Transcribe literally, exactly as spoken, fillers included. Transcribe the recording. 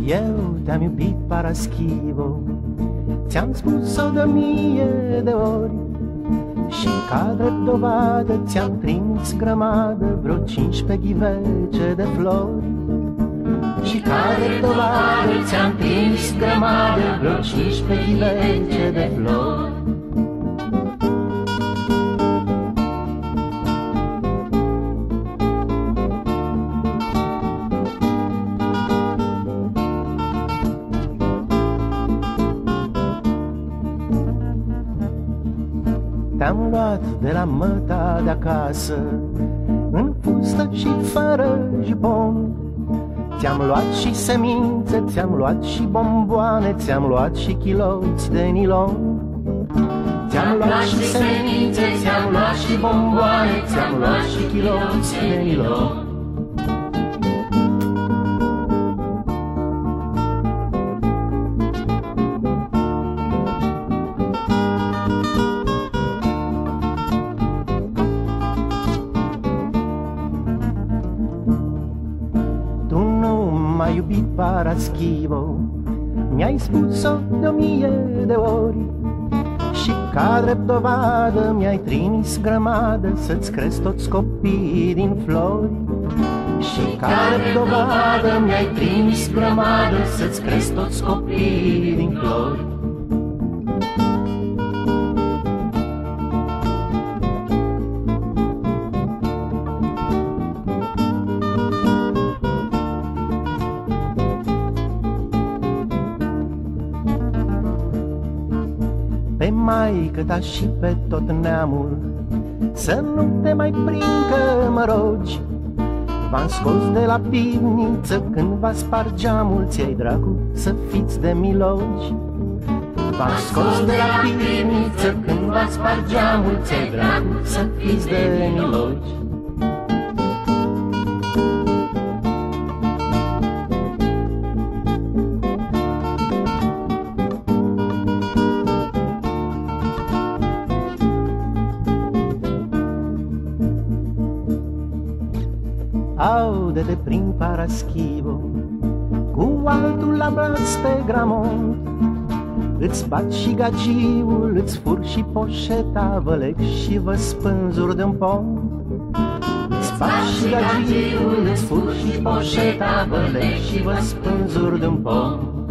Eu te-am iubit, Paraschivo, ți-am spus-o de mie de ori, și ca drept dovadă ți-am trimis grămadă vreo cincisprezece ghivece de flori. Și ca drept dovadă ți-am trimis grămadă vreo cincisprezece ghivece de flori. Te-am luat de la măta de acasă, în fustă și fără jupon. Ți-am luat și semințe, ți-am luat și bomboane, ți-am luat și chiloți de nilon. Ți-am luat și semințe, ți-am luat și bomboane, ți-am luat și chiloți de nilon. M-ai iubit, Paraschivo, mi-ai spus-o de-o mie de ori, și ca drept dovadă mi-ai trimis grămadă să-ți cresc toți copiii din flori. Și ca drept dovadă mi-ai trimis grămadă să-ți cresc toți copiii din flori. Pe maică ta și pe tot neamul să nu te mai prind că mă rogi. V-am scos de la pivniță când va spart geamul, ți-ai dracu să fiți de milogi. V-am scos de la pivniță când va spart geamul, ți-ai dracu să fiți de milogi. Aude-te prin Paraschivo, cu altul la braț pe gramont. Îți bat și gagiul, îți fur și poșeta, vă leg și vă spânzuri de-un pom. Îți bat și gagiul, îți fur și poșeta, vă leg și vă spânzuri de-un pom.